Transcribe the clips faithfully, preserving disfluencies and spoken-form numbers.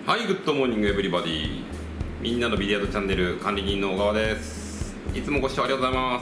はい、グッドモーニングエブリバディ。みんなのビリヤードチャンネル管理人の小川です。いつもご視聴ありがとうございます。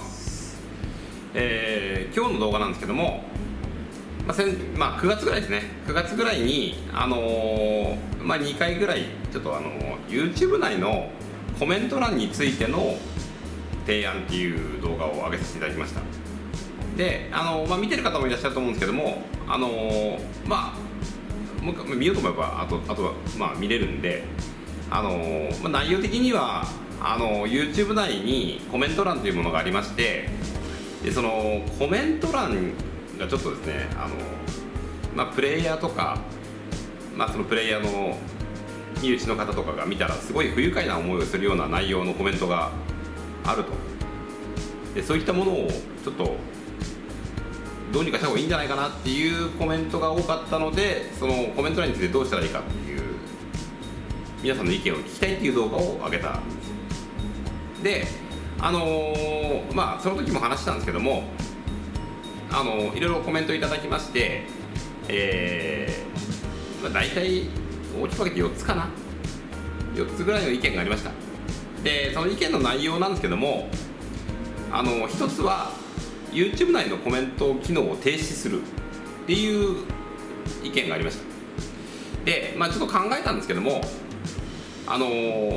えー、今日の動画なんですけども、まあ先まあ、くがつぐらいですね。くがつぐらいに、あのーまあ、にかいぐらいちょっと、あのー、YouTube 内のコメント欄についての提案っていう動画を上げさせていただきました。で、あのーまあ、見てる方もいらっしゃると思うんですけども、あのー、まあもう一回見ようと思えばあとあとはまあ見れるんで、あのーまあ、内容的にはあのー、YouTube 内にコメント欄というものがありまして、でそのコメント欄がちょっとですね、あのーまあ、プレイヤーとか、まあ、そのプレイヤーの身内の方とかが見たらすごい不愉快な思いをするような内容のコメントがあると。でそういったものをちょっとどうにかした方がいいんじゃないかなっていうコメントが多かったので、そのコメント欄についてどうしたらいいかっていう皆さんの意見を聞きたいっていう動画を上げたんです。で、あのー、まあその時も話したんですけども、あのー、いろいろコメントいただきまして、えーまあ、大体大きく分けてよっつかな、よっつぐらいの意見がありました。でその意見の内容なんですけども、あのひとつはYouTube 内のコメント機能を停止するっていう意見がありました。で、まあ、ちょっと考えたんですけども、あのー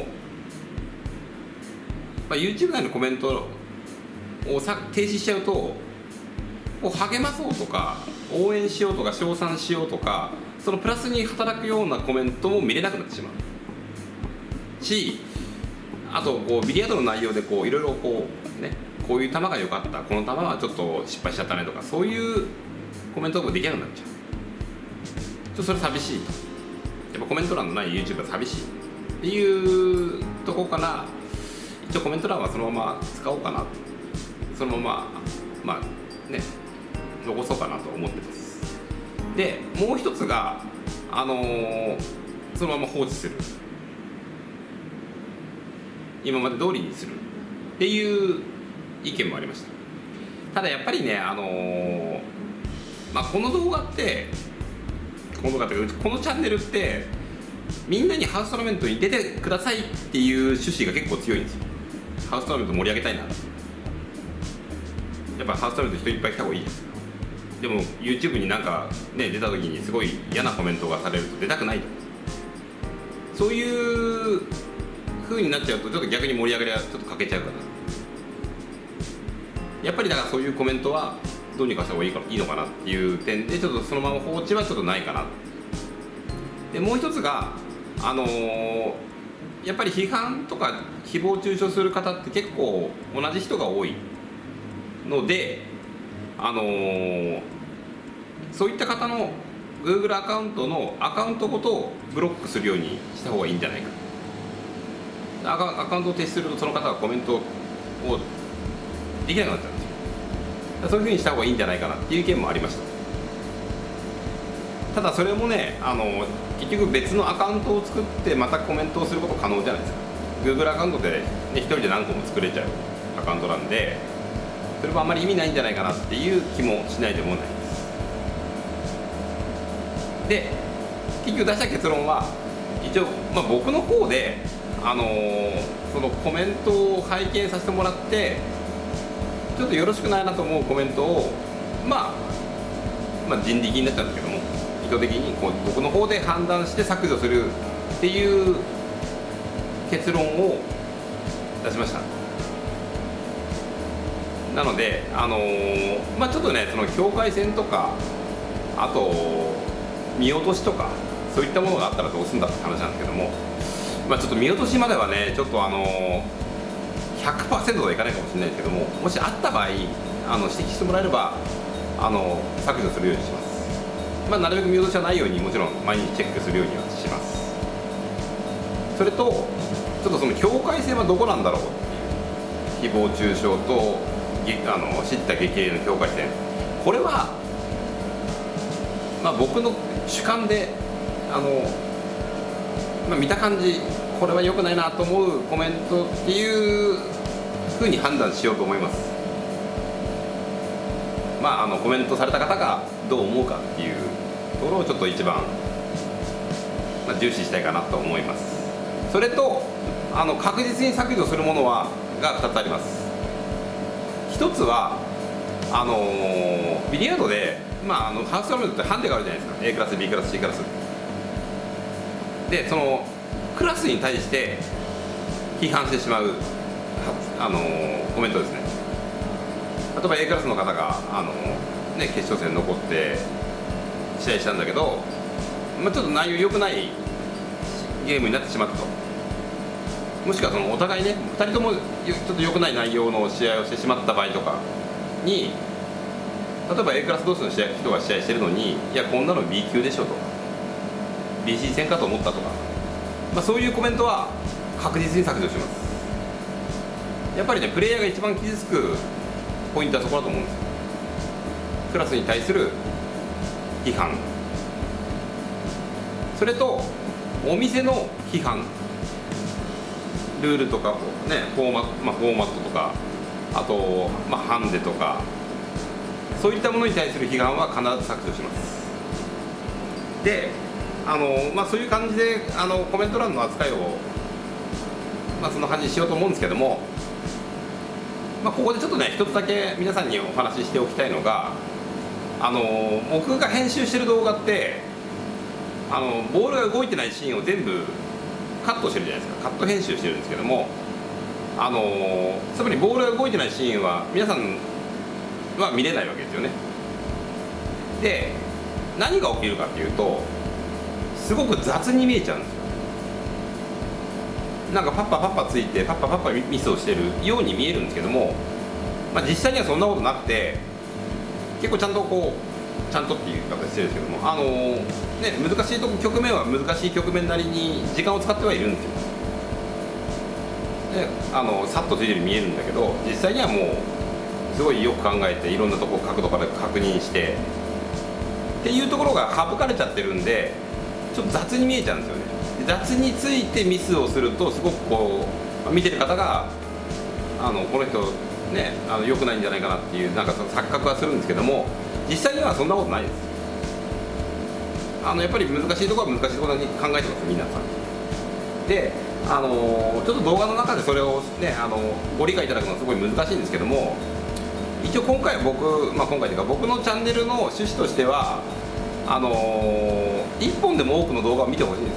まあ、YouTube 内のコメントをさ停止しちゃうと、こう励まそうとか応援しようとか称賛しようとか、そのプラスに働くようなコメントも見れなくなってしまうし、あとこうビリヤードの内容でこういろいろこうね、こういう球が良かった、この球はちょっと失敗しちゃったねとか、そういうコメントもできなくなっちゃう。ちょっとそれ寂しいと。やっぱコメント欄のない YouTube は寂しいっていうところから、一応コメント欄はそのまま使おうかな、そのまままあね残そうかなと思ってます。でもう一つが、あのー、そのまま放置する、今まで通りにするっていう意見もありました。ただやっぱりね、あのーまあ、この動画ってこの動画ってこのチャンネルってみんなにハウストーナメントに出てくださいっていう趣旨が結構強いんですよ。ハウストーナメント盛り上げたいな、やっぱハウストーナメント人いっぱい来た方がいいです。でも YouTube になんかね出た時にすごい嫌なコメントがされると出たくないと、そういう風になっちゃうとちょっと逆に盛り上がりはちょっと欠けちゃうかな。やっぱりだからそういうコメントはどうにかした方がいいかいいのかなっていう点で、ちょっとそのまま放置はちょっとないかな。でもう一つが、あのー、やっぱり批判とか誹謗中傷する方って結構同じ人が多いので、あのー、そういった方の Google アカウントのアカウントごとブロックするようにした方がいいんじゃないか。アカ、アカウントを停止するとその方がコメントをできなくなっちゃうんですよ。そういうふうにした方がいいんじゃないかなっていう意見もありました。ただそれもね、あの結局別のアカウントを作ってまたコメントをすること可能じゃないですか。 Google アカウントで、ね、ひとりで何個も作れちゃうアカウントなんで、それもあんまり意味ないんじゃないかなっていう気もしないでもないです。で結局出した結論は一応、まあ、僕の方で、あのー、そのコメントを拝見させてもらって、ちょっとよろしくないなと思うコメントを、まあ、まあ人力になっちゃうんですけども、意図的にこう僕の方で判断して削除するっていう結論を出しました。なので、あのーまあ、ちょっとね、その境界線とか、あと見落としとか、そういったものがあったらどうするんだって話なんですけども、まあ、ちょっと見落としまではね、ちょっとあのーひゃくパーセント はいかないかもしれないですけども、もしあった場合、あの指摘してもらえれば、あの削除するようにします。まあ、なるべく見落としはないように、もちろん毎日チェックするようにはします。それと、ちょっとその境界線はどこなんだろうっていう、誹謗中傷とあの叱咤激励の境界線、これは、まあ、僕の主観で、あの、まあ、見た感じ、これは良くないなと思うコメントっていうふうに判断しようと思います。まあ、あのコメントされた方がどう思うかっていうところをちょっと一番まあ、重視したいかなと思います。それとあの確実に削除するものはがふたつあります。ひとつはあのー、ビリヤードで、まあ、あのハウストラメントってハンデがあるじゃないですか。 A クラス B クラス C クラスで、そのクラスに対して批判してしまう、あのー、コメントですね。例えば A クラスの方が、あのーね、決勝戦に残って試合したんだけど、まあ、ちょっと内容良くないゲームになってしまったと。もしくはそのお互いね、ふたりともちょっと良くない内容の試合をしてしまった場合とかに、例えば A クラス同士の試合人が試合してるのに、いやこんなの B 級でしょとか ビーシー 戦かと思ったとか、まあ、そういうコメントは確実に削除します。やっぱりね、プレイヤーが一番傷つくポイントはそこだと思うんですよ。クラスに対する批判、それとお店の批判、ルールとか、ね、フォーマット、まあ、フォーマットとか、あと、まあ、ハンデとか、そういったものに対する批判は必ず削除します。で、あのまあ、そういう感じであのコメント欄の扱いを、まあ、そんな感じにしようと思うんですけども、まあ、ここでちょっとね、一つだけ皆さんにお話ししておきたいのが、あの僕が編集してる動画って、あのボールが動いてないシーンを全部カットしてるじゃないですか。カット編集してるんですけども、あのつまりボールが動いてないシーンは皆さんは見れないわけですよね。で、何が起きるかっていうと、すごく雑に見えちゃうんですよ。なんかパッパパッパついてパッパパッパミスをしてるように見えるんですけども、まあ、実際にはそんなことなくて、結構ちゃんとこうちゃんとっていう形してるんですけども、あのー、ね、難しいとこ局面は難しい局面なりに時間を使ってはいるんですよ。で、あのさっとついてるように見えるんだけど、実際にはもうすごいよく考えて、いろんなとこ角度から確認してっていうところが省かれちゃってるんで、ちょっと雑に見えちゃうんですよね。雑についてミスをすると、すごくこう見てる方が、あのこの人ね、あの良くないんじゃないかなっていう、なんかその錯覚はするんですけども、実際にはそんなことないです。あのやっぱり難しいところは難しいところに考えてます、皆さん。で、あのちょっと動画の中でそれをね、あのご理解いただくのはすごい難しいんですけども、一応今回僕、まあ、今回というか僕のチャンネルの趣旨としては、あのいっぽんでも多くの動画を見てほしいんです。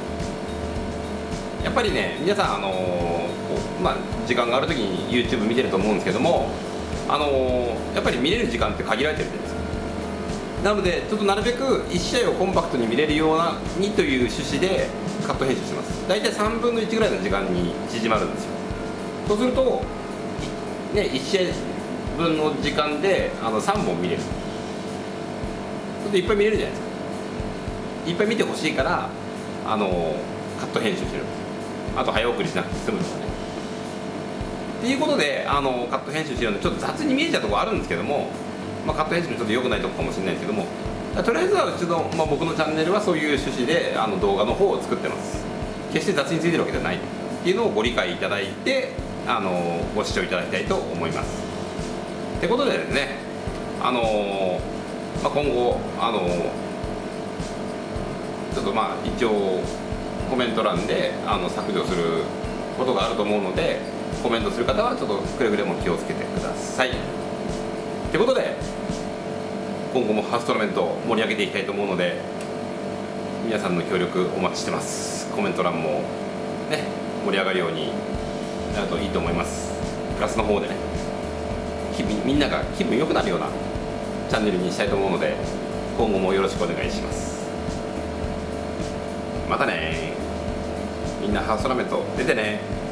やっぱりね、皆さん、あのまあ、時間があるときに YouTube 見てると思うんですけども、あのやっぱり見れる時間って限られてるじゃないですか。なのでちょっとなるべくいち試合をコンパクトに見れるようなにという趣旨でカット編集します。大体さんぶんのいちぐらいの時間に縮まるんですよ。そうすると、ね、いち試合ぶんの時間であのさんぼん見れる。ちょっといっぱい見れるじゃないですか。いっぱい見てほしいから、あのカット編集してるんですよ。あと早送りしなくて済むとかね。っていうことで、あのカット編集してるのでちょっと雑に見えちゃうところあるんですけども、まあ、カット編集もちょっと良くないところかもしれないですけども、とりあえずはうちの、まあ、僕のチャンネルはそういう趣旨であの動画の方を作ってます。決して雑についてるわけじゃないっていうのをご理解いただいて、あのご視聴いただきたいと思います。ってことでですね、あのまあ、今後あのちょっとまあ一応コメント欄であの削除することがあると思うので、コメントする方はちょっとくれぐれも気をつけてください。ということで、今後もハウストーナメントを盛り上げていきたいと思うので、皆さんの協力お待ちしてます。コメント欄もね、盛り上がるようになるといいと思います。プラスの方でね、日々みんなが気分良くなるようなチャンネルにしたいと思うので、今後もよろしくお願いします。またね。みんなハウストーナメント出てね。